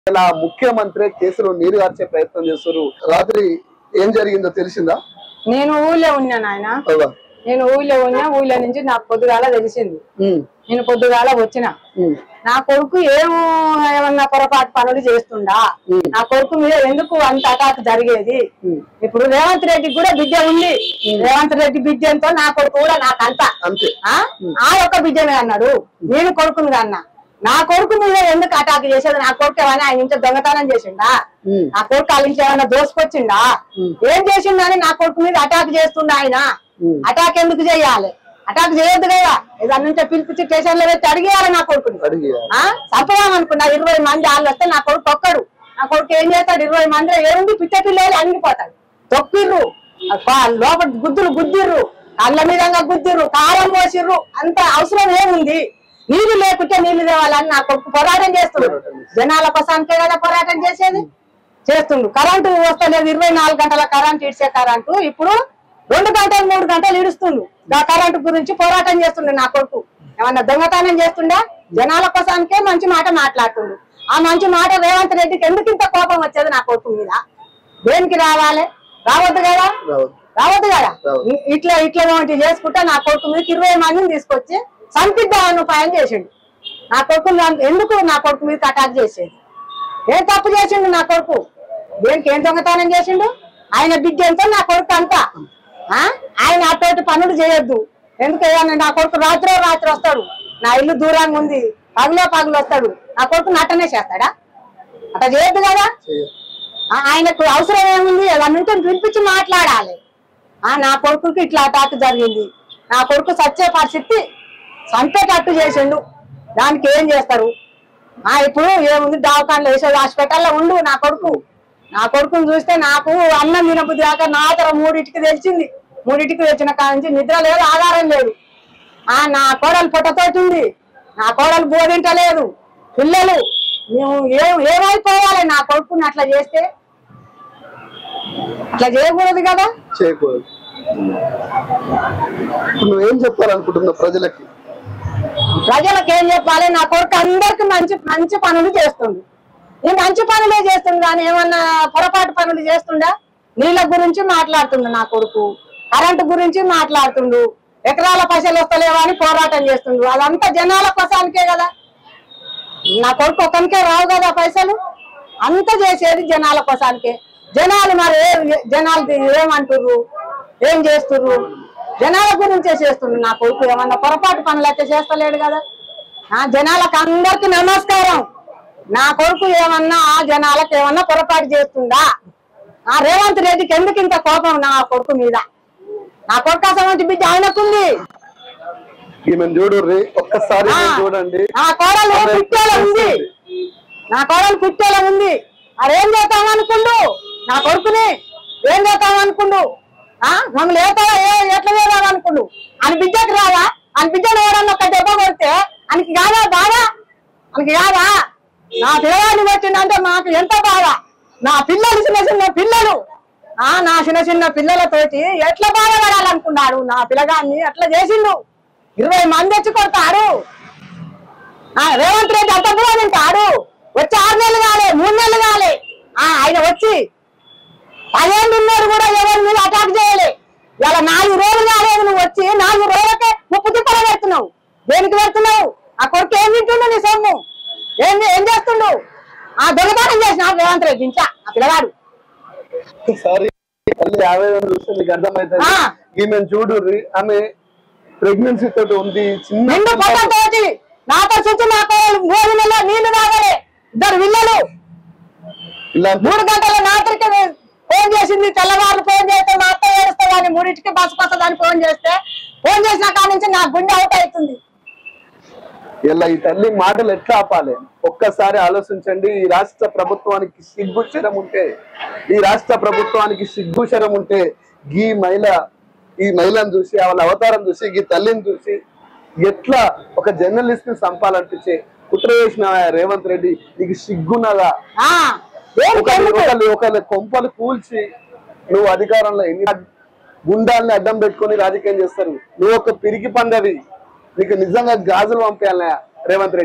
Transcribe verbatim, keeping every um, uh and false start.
ఇలా ముఖ్యమంత్రి కేసులో నీరు గార్చే ప్రయత్నం చేస్తారు. రాత్రి ఏం జరిగిందో తెలిసిందా? నేను ఊళ్ళో ఉన్నాను ఆయన నేను ఊళ్ళో ఉన్నా ఊళ్ళో నుంచి నాకు పొద్దుగాల తెలిసింది. నేను పొద్దుగాల వచ్చిన నా కొడుకు ఏమో ఏమన్నా పొరపాటు పనులు చేస్తుండా, నా కొడుకు మీద ఎందుకు అంత అటాక్ జరిగేది. ఇప్పుడు రేవంత్ రెడ్డికి కూడా బిడ్డ ఉంది, రేవంత్ రెడ్డి బిడ్డంతో నా కొడుకు కూడా నాకంత ఆ ఒక బిడ్డనే అన్నాడు. నేను కొడుకుని అన్నా, నా కొడుకు మీద ఎందుకు అటాక్ చేసేది? నా కొడుకు ఏమైనా ఆయన ఇంట్లో దొంగతనం చేసిండా, నా కొడుకు వాళ్ళ ఇంట్లో ఏమైనా దోసుకొచ్చిండా, ఏం చేసిండని నా కొడుకు మీద అటాక్ చేస్తుండ ఆయన. అటాక్ ఎందుకు చేయాలి? అటాక్ చేయొద్దు కదా, దాని నుంచి పిలిపించి స్టేషన్ లో పెట్టి అడిగేయాలి నా కొడుకుని. చంపదామనుకున్నా ఇరవై మంది వాళ్ళు వస్తే నా కొడుకు ఒక్కడు, నా కొడుకు ఏం చేస్తాడు? ఇరవై మంది ఏముంది పిచ్చ పిల్లలు అణిగిపోతాడు. తొక్కిర్రు, లోపల గుద్దులు గుద్దిర్రు, కళ్ళ మీద గుద్దిర్రు, కారం పోసిర్రు. అంత అవసరం ఏముంది? నీళ్లు లేకుంటే నీళ్లు తేవాలని నా కొడుకు పోరాటం చేస్తున్నాడు. జనాల కోసానికే కదా పోరాటం చేసేది, చేస్తుండు. కరెంటు వస్తలేదు, ఇరవై నాలుగు గంటల కరెంటు ఇడిచే కరెంటు ఇప్పుడు రెండు గంటలు మూడు గంటలు ఇడుస్తుండు. ఆ కరెంటు గురించి పోరాటం చేస్తుండు నా కొడుకు. ఏమన్నా దొంగతనం చేస్తుండా? జనాల కోసానికే మంచి మాట మాట్లాడుతుండు. ఆ మంచి మాట రేవంత్ రెడ్డికి ఎందుకు ఇంత కోపం వచ్చేది నా కొడుకు మీద? దేనికి రావాలి? రావద్దు కదా, రావద్దు కదా. ఇట్లా ఇట్లా చేసుకుంటే నా కొడుకు మీద ఇరవై మందిని తీసుకొచ్చి సంపిద్దామని ఉపాయం చేసిండు. నా కొడుకు ఎందుకు నా కొడుకు మీద అటాక్ చేసేది? ఏం తప్పు చేసిండు నా కొడుకు? దేనికి ఏం దొంగతనం చేసిండు? ఆయన బిడ్డ ఎంతో నా కొడుకు అంతా. ఆయన అటువంటి పనులు చేయొద్దు. ఎందుకు నా కొడుకు రాత్రో రాత్రి వస్తాడు, నా ఇల్లు దూరంగా ఉంది, పగులో పగులు వస్తాడు, నా కొడుకు నట్టనే చేస్తాడా? అట్లా చేయొద్దు కదా. ఆయనకు అవసరం ఏముంది? అన్నింటిని పిలిపించి మాట్లాడాలి. నా కొడుకుకి ఇట్లా అటాక్ జరిగింది, నా కొడుకు సచ్చే పరిస్థితి, చంపేటట్టు చేసిండు, దానికి ఏం చేస్తారు? ఆ ఇప్పుడు ఏముంది? దవాఖానలో వేసేది, హాస్పిటల్లో ఉండు నా కొడుకు. నా కొడుకుని చూస్తే నాకు అన్నం తినబుద్ధి కాక నా తర మూడింటికి తెలిసింది. మూడింటికి వచ్చిన కాడ నుంచి నిద్ర లేదు, ఆధారం లేదు. ఆ నా కోడలు పొట్టతోటి ఉంది, నా కోడలు బోధింటలేదు, పిల్లలు మేము ఏ ఏమైపోవాలి? నా కొడుకుని అట్లా చేస్తే అట్లా చేయకూడదు కదా, చేయకూడదు. నువ్వేం చెప్పాలనుకుంటున్నావు ప్రజలకి? ప్రజలకు ఏం చెప్పాలి? నా కొడుకు అందరికి మంచి మంచి పనులు చేస్తుండు. నేను మంచి పనులే చేస్తుండు కానీ ఏమన్నా పొరపాటు పనులు చేస్తుండా? నీళ్ళ గురించి మాట్లాడుతుండు నా కొడుకు, కరెంటు గురించి మాట్లాడుతుండు, ఎకరాల పైసలు వస్తలేవా అని పోరాటం చేస్తుండు. అదంతా జనాల కోసానికే కదా, నా కొడుకు ఒకరికే రావు కదా పైసలు. అంతా చేసేది జనాల కోసానికే. జనాలు మరి జనాలు ఏమంటుర్రు, ఏం చేస్తుర్రు? జనాల గురించే చేస్తుండు నా కొడుకు. ఏమన్నా పొరపాటు పనులు అయితే చేస్తలేడు కదా. ఆ జనాలకు అందరికి నమస్కారం. నా కొడుకు ఏమన్నా ఆ జనాలకు ఏమన్నా పొరపాటు చేస్తుందా? ఆ రేవంత్ రెడ్డికి ఎందుకు ఇంత కోపం నా కొడుకు మీద? నా కొడుకు అసలు బిడ్డ ఆయనకుంది. ఒక్కసారి చూడండి, నా కోడలు కుట్టేలా ఉంది, నా కోడలు కుట్టేలా ఉంది. మరేం చేద్దామనుకుండు? నా కొడుకుని ఏం చేద్దామనుకుండు? ఆ మమ్మల్ని ఏతా ఎట్లా వేద్దామనుకుండు? అని బిడ్డకి రాదా? అని బిడ్డను ఎవరన్నా ఒక దెబ్బ కొడితే ఆయనకి కాదా బాధ? ఆయనకి కాదా? నా పిల్లవాడిని వచ్చిందంటే మాకు ఎంత బాధ. నా పిల్లలు చిన్న చిన్న పిల్లలు, ఆ నా చిన్న చిన్న పిల్లలతోటి ఎట్లా బాధపడాలనుకున్నాడు? నా పిల్లగాన్ని అట్లా చేసిండు. ఇరవై మంది వచ్చి కొడతాడు. రేవంత్ రెడ్డి అంత కూడా తింటాడు. వచ్చి ఆరు నెలలు కాలే, మూడు నెలలు కాలే, ఆ ఆయన వచ్చి పదేళ్ళు ఉన్నారు కూడా ఎవరి మీద అటాక్ చేయలే. ఇలా నాలుగు రోజులు కాలేదు, నువ్వు వచ్చి నాలుగు రోజులకే ముప్పు తిప్పలు పెడుతున్నావు. దేనికి పెడుతున్నావు? ఆ కొడుకు ఏం తింటుండు నీ సొమ్ము? ఏం ఏం చేస్తుండు? ఆ దొంగతనం చేసిన రేవంత్ రెడ్డి ఇంట్లో ఆ పిల్లగాడు. చూడు, ఆమె ప్రెగ్నెన్సీ తోటి ఉంది, నిండు పొట్టతోటి, నాతో చుట్టూ నాకు మూడు నెలలు నీళ్లు తాగలే, ఇద్దరు పిల్లలు. మూడు గంటల రాత్రికి ఫోన్ చేసింది, తెల్లవారు ఫోన్ చేస్తే మా అత్త ఏడుస్తామని మూడింటికి బస్సు వస్తుందని ఫోన్ చేస్తే, ఫోన్ చేసిన కాడి నుంచి నా గుండె అవుట్ అవుతుంది. ఇలా ఈ తల్లి మాటలు ఎట్లా ఆపాలి? ఒక్కసారి ఆలోచించండి. ఈ రాష్ట్ర ప్రభుత్వానికి సిగ్గుశరం ఉంటే, ఈ రాష్ట్ర ప్రభుత్వానికి సిగ్గుశరం ఉంటే ఈ మహిళ ఈ మహిళను చూసి, వాళ్ళ అవతారం చూసి, ఈ తల్లిని చూసి ఎట్లా ఒక జర్నలిస్ట్ ని చంపాలనిపించే కుట్ర చేసిన రేవంత్ రెడ్డి, నీకు సిగ్గున్నదా? ఒకళ్ళ కొంపలు కూల్చి నువ్వు అధికారంలో ఎన్ని గుండాలని అడ్డం పెట్టుకొని రాజకీయం చేస్తారు. నువ్వు ఒక పిరికి పందవి, నీకు నిజంగా గాజులు పంపేయాలన్నా రేవంత్ రెడ్డి.